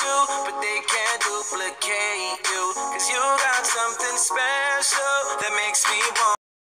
you, but they can't duplicate you. Cause you got something special that makes me want